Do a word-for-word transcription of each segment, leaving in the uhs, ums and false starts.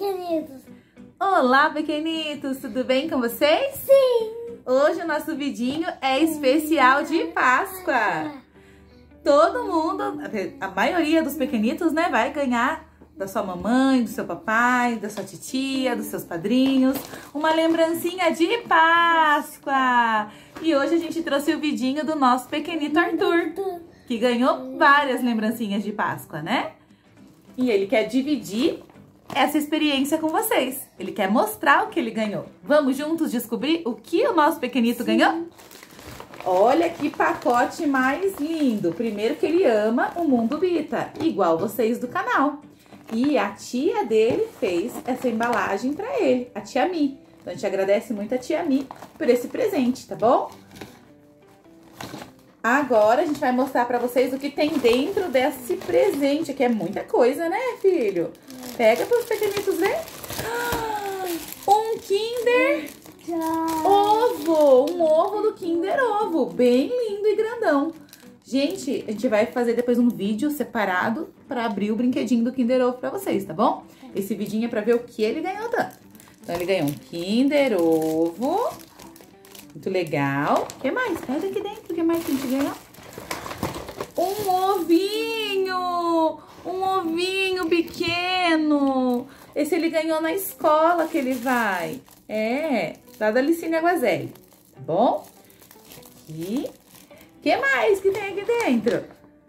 pequenitos! Olá, pequenitos! Tudo bem com vocês? Sim! Hoje o nosso vidinho é especial de Páscoa. Todo mundo, a maioria dos pequenitos, né, vai ganhar da sua mamãe, do seu papai, da sua titia, dos seus padrinhos, uma lembrancinha de Páscoa. E hoje a gente trouxe o vidinho do nosso pequenito Arthur, que ganhou várias lembrancinhas de Páscoa, né? E ele quer dividir essa experiência com vocês. Ele quer mostrar o que ele ganhou. Vamos juntos descobrir o que o nosso pequenito Sim. ganhou? Olha que pacote mais lindo. Primeiro que ele ama o Mundo Bita, igual vocês do canal. E a tia dele fez essa embalagem para ele, a tia Mi. Então a gente agradece muito a tia Mi por esse presente, tá bom? Agora a gente vai mostrar para vocês o que tem dentro desse presente. Aqui é muita coisa, né, filho? Pega para os pequenitos ver. Um Kinder Ovo. Um ovo do Kinder Ovo. Bem lindo e grandão. Gente, a gente vai fazer depois um vídeo separado para abrir o brinquedinho do Kinder Ovo para vocês, tá bom? Esse vidinho é para ver o que ele ganhou tanto. Então ele ganhou um Kinder Ovo. Muito legal. O que mais? Pega aqui dentro. O que mais que a gente ganhou? Um ovinho! Um ovinho pequeno. Esse ele ganhou na escola que ele vai. É, lá da Licine Aguazelli. Tá bom? Aqui. O que mais que tem aqui dentro?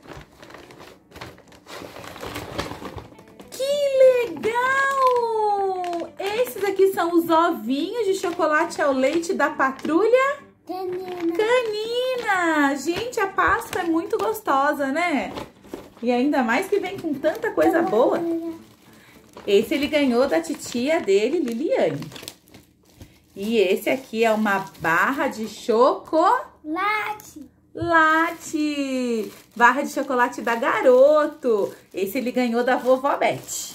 Que legal! Esses aqui são os ovinhos de chocolate ao leite da Patrulha Canina. Canina! Gente, a Páscoa é muito gostosa, né? E ainda mais que vem com tanta coisa boa. Esse ele ganhou da titia dele, Liliane. E esse aqui é uma barra de chocolate. Late! Barra de chocolate da Garoto. Esse ele ganhou da vovó Beth.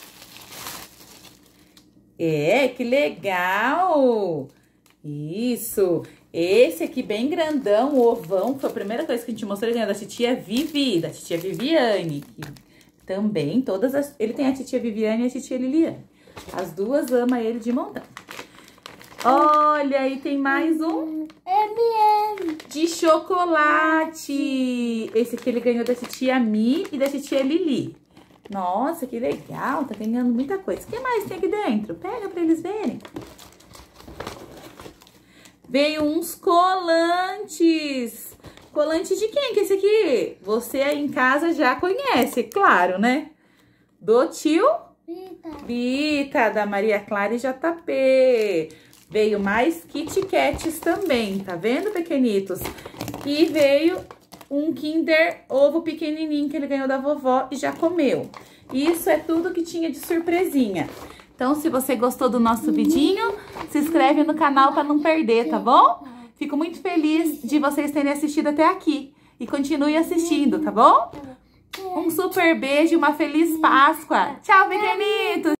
É, que legal! Isso! Esse aqui bem grandão, o ovão, foi a primeira coisa que a gente mostrou, ele ganhou da titia Vivi, da titia Viviane. Que também, todas as... Ele tem a titia Viviane e a titia Liliane. As duas amam ele de montão. Olha, aí tem mais um M M de chocolate. Esse aqui ele ganhou da titia Mi e da titia Lili. Nossa, que legal, tá ganhando muita coisa. O que mais tem aqui dentro? Pega pra eles verem. Veio uns colantes. Colante de quem que é esse aqui? Você aí em casa já conhece, claro, né? Do tio Bita. Bita, da Maria Clara e J P. Veio mais Kit Kats também, tá vendo, pequenitos? E veio um Kinder Ovo pequenininho que ele ganhou da vovó e já comeu. Isso é tudo que tinha de surpresinha. Então, se você gostou do nosso vidinho, se inscreve no canal para não perder, tá bom? Fico muito feliz de vocês terem assistido até aqui. E continue assistindo, tá bom? Um super beijo e uma feliz Páscoa. Tchau, pequenitos!